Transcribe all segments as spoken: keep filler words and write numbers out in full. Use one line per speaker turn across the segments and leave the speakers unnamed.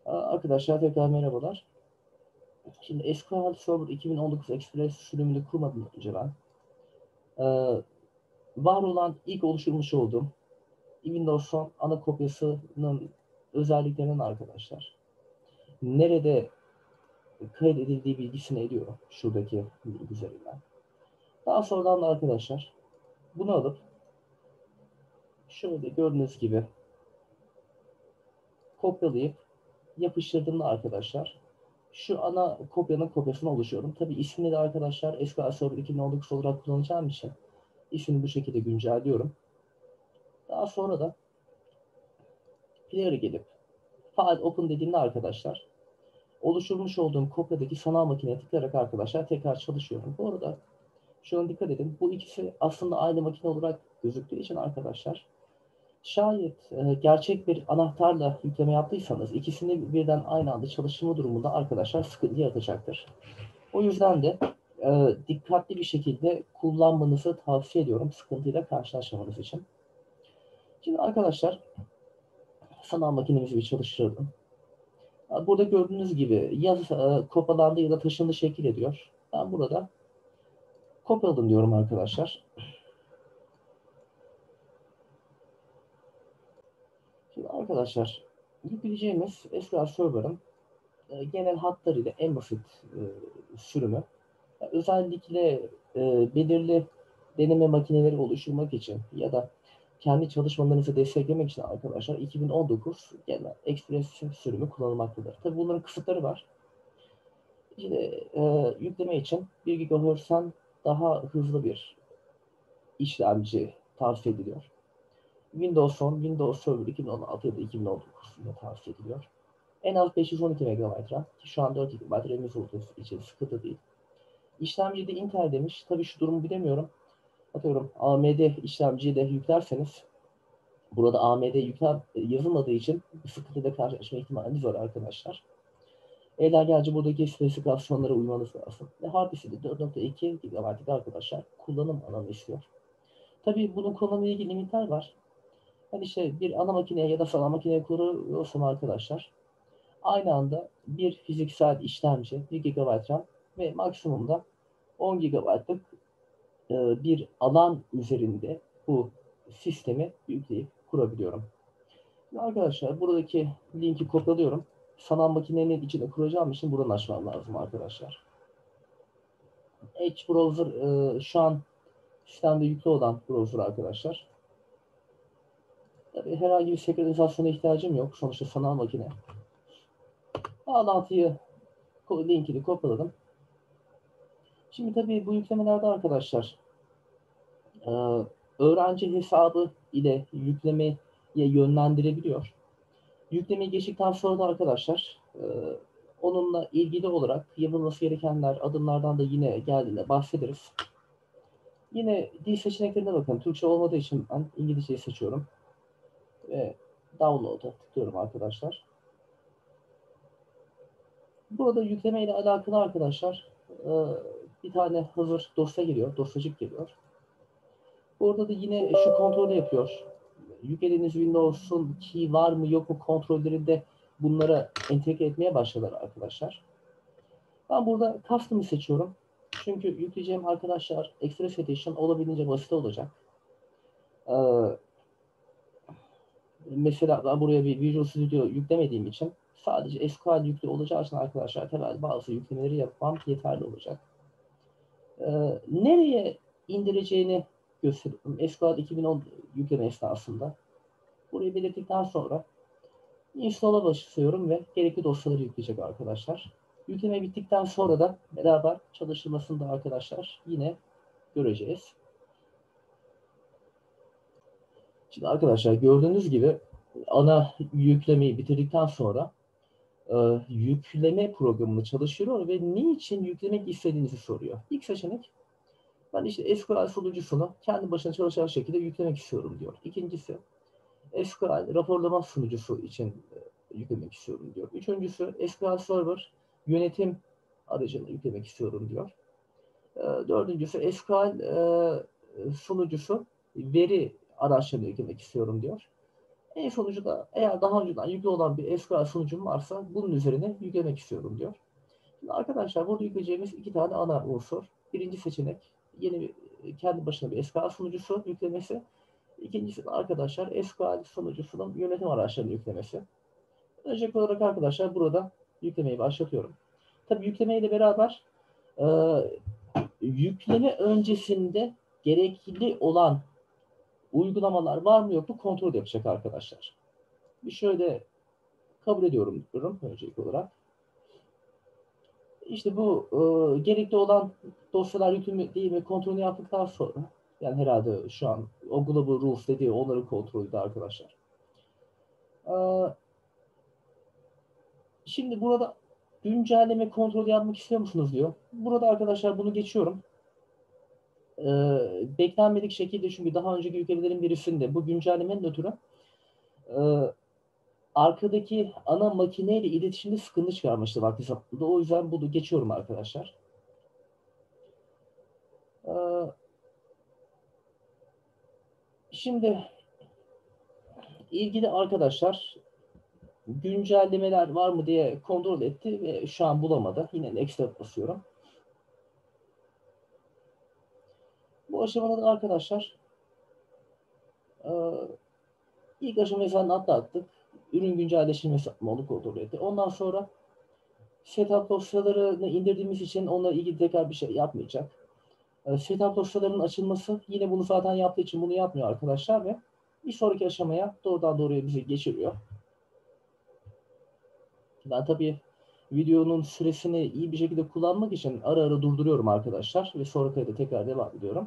Arkadaşlar tekrar merhabalar. Şimdi S Q L Server iki bin on dokuz Express sürümünü kurmadan önce ben e, var olan ilk oluşturmuş olduğum Windows'un ana kopyasının özelliklerinin arkadaşlar nerede kaydedildiği bilgisini ediyorum şuradaki bilgi üzerinden. Daha sonradan da arkadaşlar bunu alıp şöyle gördüğünüz gibi kopyalayıp yapıştırdığımda arkadaşlar şu ana kopyanın kopyasını oluşuyorum. Tabi ismini de arkadaşlar S Q L Server iki bin on dokuz olarak kullanacağım için ismini bu şekilde güncelliyorum. Daha sonra da player'e gelip file open dediğimde arkadaşlar oluşturmuş olduğum kopyadaki sanal makineye tıklayarak arkadaşlar tekrar çalışıyorum. Bu arada şuna dikkat edin. Bu ikisi aslında aynı makine olarak gözüktüğü için arkadaşlar şayet e, gerçek bir anahtarla yükleme yaptıysanız ikisini birden aynı anda çalıştırma durumunda arkadaşlar sıkıntı yaratacaktır. O yüzden de e, dikkatli bir şekilde kullanmanızı tavsiye ediyorum sıkıntıyla karşılaşmamanız için. Şimdi arkadaşlar sanal makinemizi bir çalıştıralım. Burada gördüğünüz gibi ya e, kopyalandı ya da taşındı şekil ediyor. Ben burada kopyaladım diyorum arkadaşlar. Şimdi arkadaşlar yükleyeceğimiz S Q L Server'ın e, genel hatlarıyla en basit e, sürümü. Yani özellikle e, belirli deneme makineleri oluşturmak için ya da kendi çalışmalarınızı desteklemek için arkadaşlar iki bin on dokuz genel Express sürümü kullanılmaktadır. Tabii bunların kısıtları var. İşte e, yükleme için bir gigahertz'ten daha hızlı bir işlemci tavsiye ediliyor. Windows on, Windows Server iki bin on altı ya da iki bin on dokuz ile tavsiye ediliyor. En az beş yüz on iki megabayt RAM, ki şu an dört gigabayt RAM'imiz olduğu için sıkıntı değil. İşlemci de Intel demiş. Tabii şu durumu bilemiyorum. Atıyorum A M D işlemciyi de yüklerseniz burada A M D yükler yazılmadığı için bir sıkıntıyla karşılaşma ihtimaliniz var arkadaşlar. Eğer gerçi buradaki spesifikasyonlara uymanız lazım. Ve hard diski de dört nokta iki gigabaytlık arkadaşlar kullanım alanı istiyor. Tabii bunun kullanımla ilgili limitler var. Yani işte bir ana makineye ya da sanal makineye kuruyorsam arkadaşlar aynı anda bir fiziksel işlemci, bir gigabayt RAM ve maksimumda on gigabaytlık e, bir alan üzerinde bu sistemi yükleyip kurabiliyorum. Şimdi arkadaşlar buradaki linki kopyalıyorum. Sanal makinenin içinde kuracağım için buradan açmam lazım arkadaşlar. Edge browser e, şu an sistemde yüklü olan browser arkadaşlar. Tabii herhangi bir senkronizasyona ihtiyacım yok. Sonuçta sanal makine. Bağlantıyı, linkini kopyaladım. Şimdi tabii bu yüklemelerde arkadaşlar e, öğrenci hesabı ile yüklemeye yönlendirebiliyor. Yüklemeyi geçtikten sonra da arkadaşlar e, onunla ilgili olarak yapılması gerekenler, adımlardan da yine geldiğinde bahsederiz. Yine dil seçeneklerine bakın. Türkçe olmadığı için ben İngilizceyi seçiyorum. Ve download'a tıklıyorum arkadaşlar. Burada yükleme ile alakalı arkadaşlar e, bir tane hazır dosya geliyor, dosyacık geliyor. Burada da yine şu kontrolü yapıyor. Yüklediğiniz Windows'un key var mı yok mu kontrollerinde bunlara entegre etmeye başladılar arkadaşlar. Ben burada Custom'ı seçiyorum. Çünkü yükleyeceğim arkadaşlar Express Edition olabildiğince basit olacak. Ee, mesela ben buraya bir Visual Studio yüklemediğim için sadece S Q L yüklü olacağı için arkadaşlar temel bazı yüklemeleri yapmam yeterli olacak. Ee, nereye indireceğini gösteriyorum. S Q L iki bin on yükleme esnasında. Burayı belirttikten sonra install'a başlıyorum ve gerekli dosyaları yükleyecek arkadaşlar. Yükleme bittikten sonra da beraber çalışılmasını da arkadaşlar yine göreceğiz. Şimdi arkadaşlar gördüğünüz gibi ana yüklemeyi bitirdikten sonra e, yükleme programını çalıştırıyor ve niçin yüklemek istediğinizi soruyor. İlk seçenek ben işte S Q L sunucusunu kendi başına çalışan şekilde yüklemek istiyorum diyor. İkincisi S Q L raporlama sunucusu için e, yüklemek istiyorum diyor. Üçüncüsü S Q L Server yönetim aracını yüklemek istiyorum diyor. E, dördüncüsü S Q L e, sunucusu veri araçlarını yüklemek istiyorum diyor. En sonucu da eğer daha önceden yüklü olan bir S Q L sunucum varsa bunun üzerine yüklemek istiyorum diyor. Şimdi arkadaşlar burada yükleyeceğimiz iki tane ana unsur. Birinci seçenek yeni bir, kendi başına bir S Q L sunucusu yüklemesi. İkincisi de arkadaşlar S Q L sunucusunun yönetim araçlarını yüklemesi. Öncelikli olarak arkadaşlar burada yüklemeyi başlatıyorum. Tabii yüklemeyle beraber e, yükleme öncesinde gerekli olan uygulamalar var mı yok mu kontrol yapacak arkadaşlar. Bir şöyle kabul ediyorum diyorum öncelikli olarak. İşte bu e, gerekli olan dosyalar yüklü mü değil mi kontrolünü yaptıktan sonra, yani herhalde şu an o global rules dediği onların kontrolüydü arkadaşlar. E, şimdi burada güncelleme kontrolü yapmak istiyor musunuz diyor. Burada arkadaşlar bunu geçiyorum. E, beklenmedik şekilde, çünkü daha önceki ülkelerin birisinde bu güncellemenin ötürü e, arkadaki ana makineyle iletişimde sıkıntı çıkarmıştı vakti zamanında. O yüzden bunu geçiyorum arkadaşlar. E, şimdi ilgili arkadaşlar güncellemeler var mı diye kontrol etti ve şu an bulamadı. Yine next basıyorum. Bu aşamada da arkadaşlar e, ilk aşamayı atlattık. Ürün güncelleştirmesi onu kontrol etti. Ondan sonra setup dosyalarını indirdiğimiz için onunla ilgili tekrar bir şey yapmayacak. E, setup dosyalarının açılması yine bunu zaten yaptığı için bunu yapmıyor arkadaşlar ve bir sonraki aşamaya doğrudan doğruya bizi geçiriyor. Ben tabii videonun süresini iyi bir şekilde kullanmak için ara ara durduruyorum arkadaşlar ve sonra kayda tekrar devam ediyorum.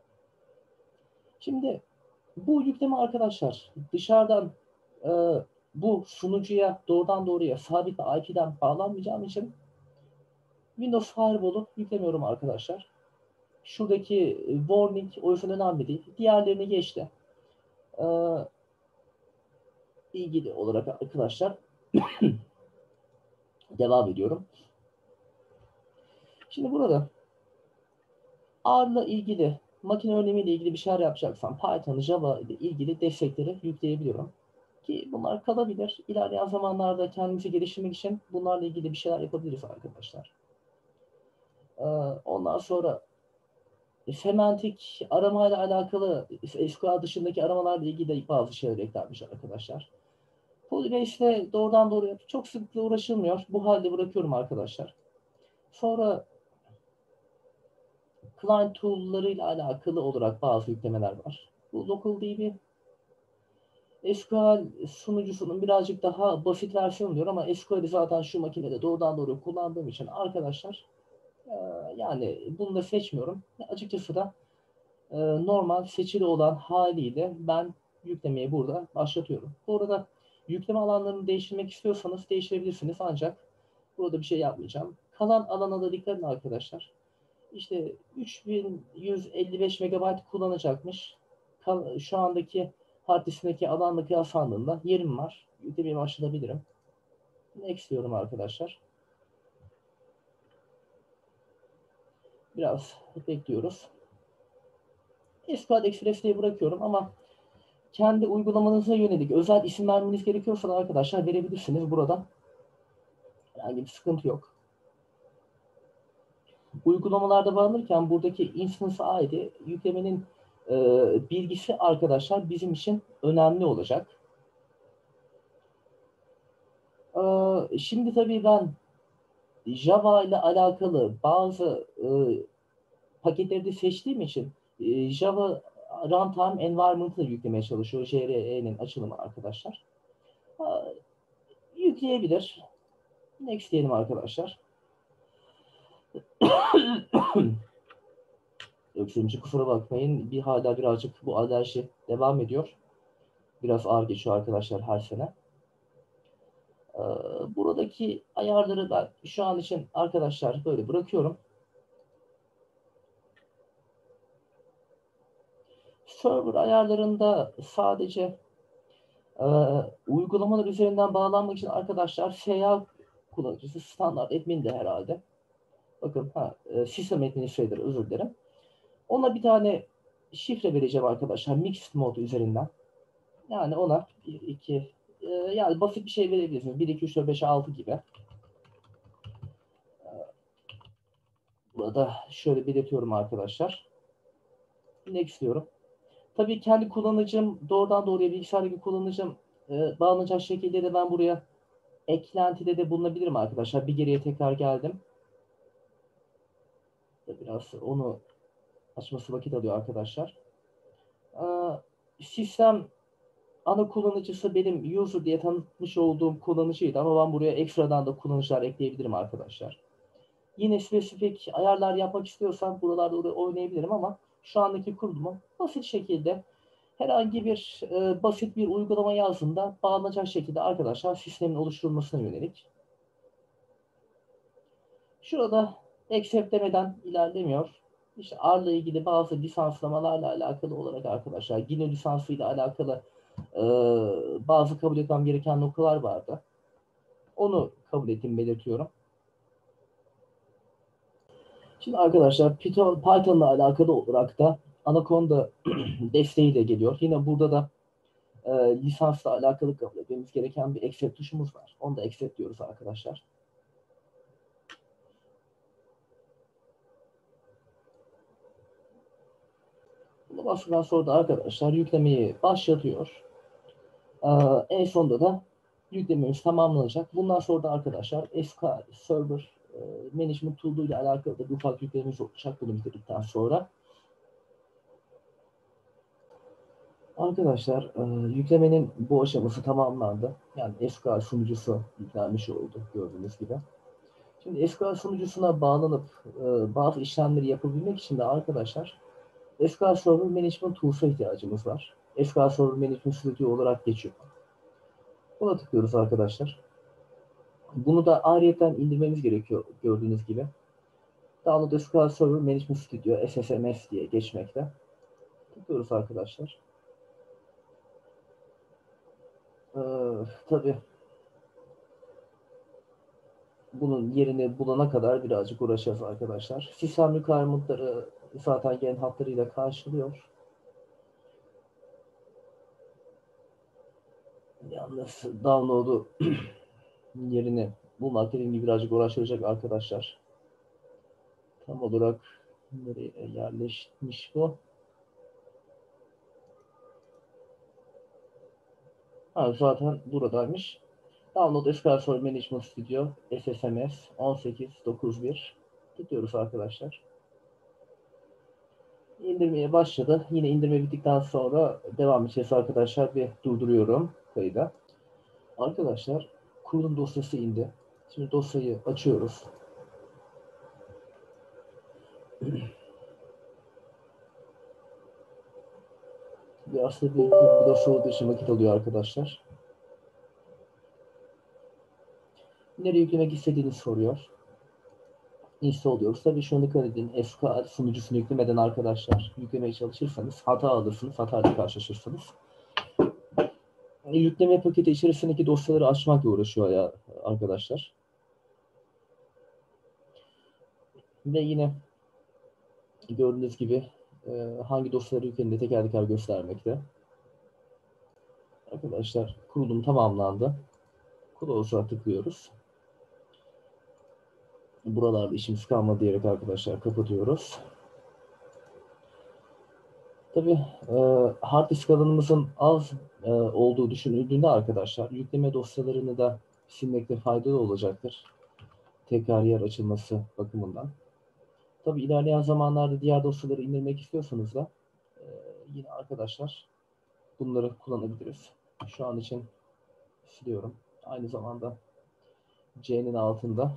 Şimdi bu yükleme arkadaşlar dışarıdan e, bu sunucuya doğrudan doğruya sabit I P'den bağlanmayacağım için Windows Firewall'u yüklemiyorum arkadaşlar. Şuradaki warning o yüzden önemli değil. Diğerlerini geçti. E, ilgili olarak arkadaşlar devam ediyorum. Şimdi burada R'la ilgili, makine örneğiyle ilgili bir şeyler yapacaksam Python, Java ile ilgili destekleri yükleyebiliyorum. Ki bunlar kalabilir. İlerleyen zamanlarda kendimizi geliştirmek için bunlarla ilgili bir şeyler yapabiliriz arkadaşlar. Ee, ondan sonra semantik aramayla alakalı S Q L dışındaki aramalarla ilgili bazı şeyler eklenmiş arkadaşlar. Polybase'le doğrudan doğruya çok sıklıkla uğraşılmıyor. Bu halde bırakıyorum arkadaşlar. Sonra client tool'larıyla alakalı olarak bazı yüklemeler var. Bu LocalDB S Q L sunucusunun birazcık daha basit versiyonu diyor ama S Q L'i zaten şu makinede doğrudan doğruya kullandığım için arkadaşlar e, yani bunu da seçmiyorum. Açıkçası da e, normal seçili olan haliyle ben yüklemeyi burada başlatıyorum. Bu arada yükleme alanlarını değiştirmek istiyorsanız değiştirebilirsiniz ancak burada bir şey yapmayacağım. Kalan alana da dikkat edin arkadaşlar. İşte üç bin yüz elli beş megabayt kullanacakmış. Şu andaki hard diskindeki alanla kıyaslandığında yerim var. Yüklemeye başlayabilirim. Next diyorum arkadaşlar. Biraz bekliyoruz. S Q L Express diye bırakıyorum ama kendi uygulamanıza yönelik özel isim vermeniz gerekiyorsa arkadaşlar verebilirsiniz burada. Herhangi bir sıkıntı yok. Uygulamalarda bağlanırken buradaki instance I D yüklemenin e, bilgisi arkadaşlar bizim için önemli olacak. E, şimdi tabii ben Java ile alakalı bazı e, paketleri de seçtiğim için e, Java Runtime Environment'ı yüklemeye çalışıyor. J R E'nin açılımı arkadaşlar. E, yükleyebilir. Next diyelim arkadaşlar. Öksürünce kusura bakmayın. Bir hala birazcık bu alerji devam ediyor. Biraz ağır geçiyor arkadaşlar her sene. Ee, buradaki ayarları da şu an için arkadaşlar böyle bırakıyorum. Server ayarlarında sadece e, uygulamalar üzerinden bağlanmak için arkadaşlar S A kullanıcısı standart admin de herhalde. Bakın ha, System Administrator özür dilerim. Ona bir tane şifre vereceğim arkadaşlar Mixed Mode üzerinden. Yani ona bir, iki, e, yani basit bir şey verebilirsiniz. bir, iki, üç, dört, beş, altı gibi. Burada şöyle belirtiyorum arkadaşlar. Next diyorum. Tabii kendi kullanıcım doğrudan doğruya bilgisayardaki kullanıcım e, bağlanacak şekilde de ben buraya eklentide de bulunabilirim arkadaşlar. Bir geriye tekrar geldim. Biraz onu açması vakit alıyor arkadaşlar. Sistem ana kullanıcısı benim user diye tanıtmış olduğum kullanıcıydı ama ben buraya ekstradan da kullanıcılar ekleyebilirim arkadaşlar. Yine spesifik ayarlar yapmak istiyorsam buralarda oynayabilirim ama şu andaki kurulumu basit şekilde herhangi bir e, basit bir uygulama yazdığında bağlanacak şekilde arkadaşlar sistemin oluşturulmasına yönelik. Şurada accept demeden ilerlemiyor. İşte R ile ilgili bazı lisanslamalarla alakalı olarak arkadaşlar yine lisansıyla alakalı e, bazı kabul etmem gereken noktalar vardı. Onu kabul ettiğimi belirtiyorum. Şimdi arkadaşlar Python, Python'la alakalı olarak da Anaconda desteği de geliyor. Yine burada da e, lisansla alakalı kabul etmemiz gereken bir accept tuşumuz var. Onu da accept diyoruz arkadaşlar. Bunu bastıktan sonra da arkadaşlar yüklemeyi başlatıyor. Ee, en sonunda da yüklememiz tamamlanacak. Bundan sonra da arkadaşlar S Q L Server e, Management Tool ile alakalı da bir ufak yüklememiz olacak bunu bitirdikten sonra. Arkadaşlar e, yüklemenin bu aşaması tamamlandı. Yani S Q L sunucusu yüklenmiş oldu gördüğünüz gibi. Şimdi S Q L sunucusuna bağlanıp e, bazı işlemleri yapabilmek için de arkadaşlar S Q L Server Management Tools'a ihtiyacımız var. S Q L Server Management Studio olarak geçiyor. Buna tıklıyoruz arkadaşlar. Bunu da ayrıyeten indirmemiz gerekiyor gördüğünüz gibi. Download S Q L Server Management Studio S S M S diye geçmekte. Tıklıyoruz arkadaşlar. Ee, tabii bunun yerini bulana kadar birazcık uğraşacağız arkadaşlar. Sistem requirement'ları zaten gen hatlarıyla karşılıyor. Yalnız download'u yerini bulmak dediğim gibi birazcık uğraştıracak arkadaşlar. Tam olarak nereye yerleşmiş bu? Ha, zaten buradaymış. Download S Q L Server Management Studio S S M S on sekiz dokuz bir tıklıyoruz arkadaşlar. İndirmeye başladı. Yine indirme bittikten sonra devam edeceğiz arkadaşlar. Bir durduruyorum kaydı. Arkadaşlar kurulum dosyası indi. Şimdi dosyayı açıyoruz. Bir aslında bir, bir dosya olduğu için vakit alıyor arkadaşlar. Nereye yüklemek istediğini soruyor. Install diyoruz. Tabii şunu dikkat edin. S Q L sunucusunu yüklemeden arkadaşlar yüklemeye çalışırsanız hata alırsınız. Hatayla karşılaşırsınız. Yükleme paketi içerisindeki dosyaları açmakla uğraşıyor ya arkadaşlar. Ve yine gördüğünüz gibi e, hangi dosyaları yüklediğini teker teker göstermekte. Arkadaşlar kurulum tamamlandı. Close'a tıklıyoruz. Buralarda işimiz kalmadı diyerek arkadaşlar kapatıyoruz. Tabii e, hard disk alanımızın az e, olduğu düşünüldüğünde arkadaşlar yükleme dosyalarını da silmekte faydalı olacaktır. Tekrar yer açılması bakımından. Tabii ilerleyen zamanlarda diğer dosyaları indirmek istiyorsanız da e, yine arkadaşlar bunları kullanabiliriz. Şu an için siliyorum. Aynı zamanda C'nin altında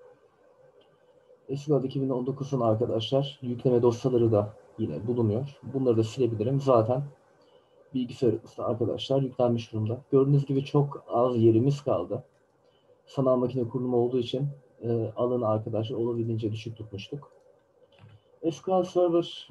S Q L iki bin on dokuzun arkadaşlar yükleme dosyaları da yine bulunuyor. Bunları da silebilirim. Zaten bilgisayarımızda arkadaşlar yüklenmiş durumda. Gördüğünüz gibi çok az yerimiz kaldı. Sanal makine kurulumu olduğu için e, alanı arkadaşlar olabildiğince düşük tutmuştuk. S Q L Server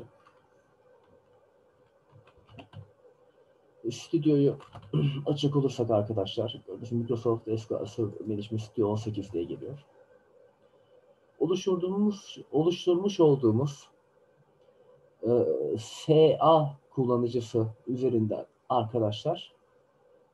Studio'yu açık olursak arkadaşlar, Microsoft S Q L Server Management Studio on sekiz diye geliyor. Oluşturduğumuz, oluşturmuş olduğumuz e, S A kullanıcısı üzerinden arkadaşlar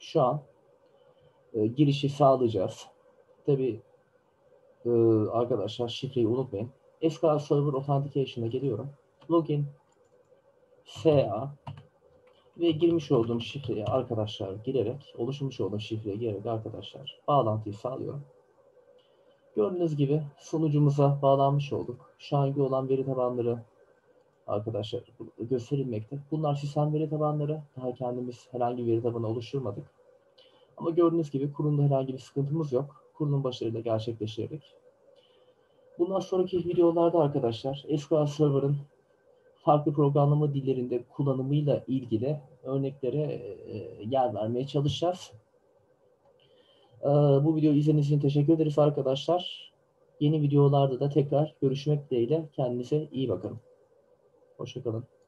Şu an e, girişi sağlayacağız. Tabii e, arkadaşlar şifreyi unutmayın. S Q L Server Authentication'a geliyorum. Login S A ve girmiş olduğum şifreye arkadaşlar girerek, oluşmuş olduğum şifreye girerek arkadaşlar bağlantıyı sağlıyorum. Gördüğünüz gibi sunucumuza bağlanmış olduk. Şu anki olan veri tabanları arkadaşlar gösterilmekte. Bunlar sistem veri tabanları. Daha kendimiz herhangi bir veri tabanı oluşturmadık. Ama gördüğünüz gibi kurulumda herhangi bir sıkıntımız yok. Kurulum başarıyla gerçekleştirdik. Bundan sonraki videolarda arkadaşlar S Q L Server'ın farklı programlama dillerinde kullanımıyla ilgili örneklere e, yer vermeye çalışacağız. E, bu videoyu izlediğiniz için teşekkür ederiz arkadaşlar. Yeni videolarda da tekrar görüşmek dileğiyle. Kendinize iyi bakın. Hoşça kalın.